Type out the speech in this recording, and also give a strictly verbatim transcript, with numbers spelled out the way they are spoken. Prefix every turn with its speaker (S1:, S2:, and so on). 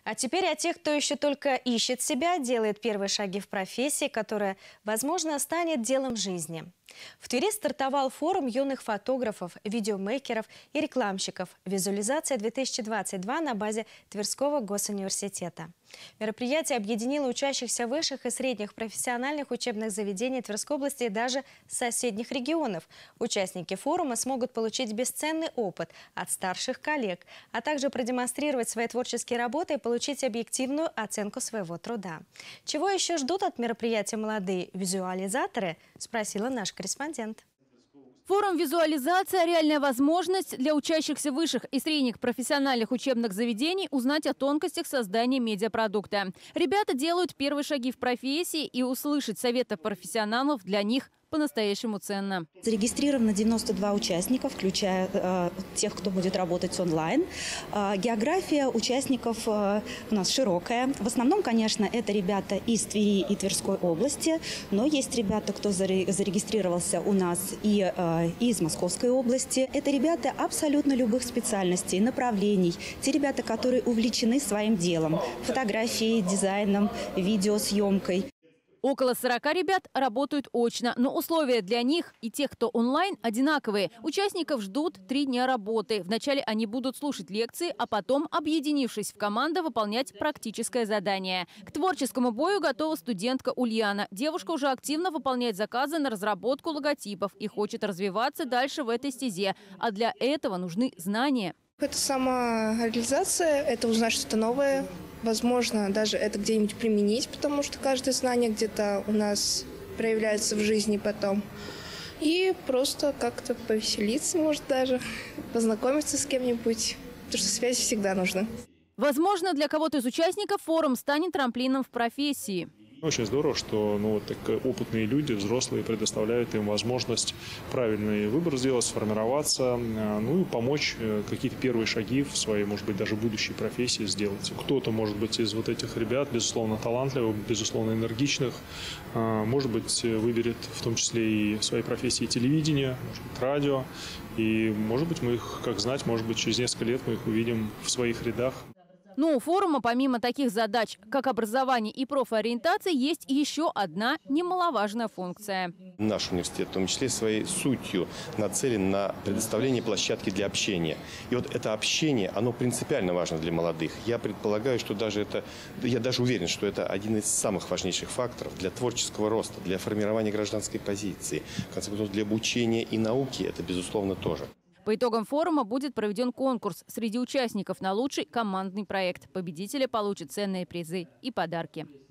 S1: А теперь о тех, кто еще только ищет себя, делает первые шаги в профессии, которая, возможно, станет делом жизни. В Твери стартовал форум юных фотографов, видеомейкеров и рекламщиков «Визуализация-две тысячи двадцать два» на базе Тверского госуниверситета. Мероприятие объединило учащихся высших и средних профессиональных учебных заведений Тверской области и даже соседних регионов. Участники форума смогут получить бесценный опыт от старших коллег, а также продемонстрировать свои творческие работы и получить объективную оценку своего труда. Чего еще ждут от мероприятия молодые визуализаторы, спросила наш корреспондент.
S2: Форум «Визуализация» – реальная возможность для учащихся высших и средних профессиональных учебных заведений узнать о тонкостях создания медиапродукта. Ребята делают первые шаги в профессии, и услышать советы профессионалов для них по-настоящему ценно.
S3: Зарегистрировано девяносто два участника, включая э, тех, кто будет работать онлайн. Э, география участников э, у нас широкая. В основном, конечно, это ребята из Твери и Тверской области, но есть ребята, кто зарегистрировался у нас и э, из Московской области. Это ребята абсолютно любых специальностей, направлений. Те ребята, которые увлечены своим делом – фотографией, дизайном, видеосъемкой.
S2: Около сорока ребят работают очно, но условия для них и тех, кто онлайн, одинаковые. Участников ждут три дня работы. Вначале они будут слушать лекции, а потом, объединившись в команды, выполнять практическое задание. К творческому бою готова студентка Ульяна. Девушка уже активно выполняет заказы на разработку логотипов и хочет развиваться дальше в этой стезе. А для этого нужны знания.
S4: Это самореализация, это узнать что-то новое. Возможно, даже это где-нибудь применить, потому что каждое знание где-то у нас проявляется в жизни потом. И просто как-то повеселиться, может, даже познакомиться с кем-нибудь, потому что связь всегда нужна.
S2: Возможно, для кого-то из участников форум станет трамплином в профессии.
S5: Очень здорово, что ну, вот так, опытные люди, взрослые, предоставляют им возможность правильный выбор сделать, сформироваться, ну и помочь какие-то первые шаги в своей, может быть, даже будущей профессии сделать. Кто-то, может быть, из вот этих ребят, безусловно, талантливых, безусловно, энергичных, может быть, выберет в том числе и в своей профессии телевидение, может быть, радио. И, может быть, мы их, как знать, может быть, через несколько лет мы их увидим в своих рядах.
S2: Но у форума, помимо таких задач, как образование и профориентация, есть еще одна немаловажная функция.
S6: Наш университет, в том числе своей сутью, нацелен на предоставление площадки для общения. И вот это общение, оно принципиально важно для молодых. Я предполагаю, что даже это, я даже уверен, что это один из самых важнейших факторов для творческого роста, для формирования гражданской позиции. В конце концов, для обучения и науки это, безусловно, тоже.
S2: По итогам форума будет проведен конкурс среди участников на лучший командный проект. Победители получат ценные призы и подарки.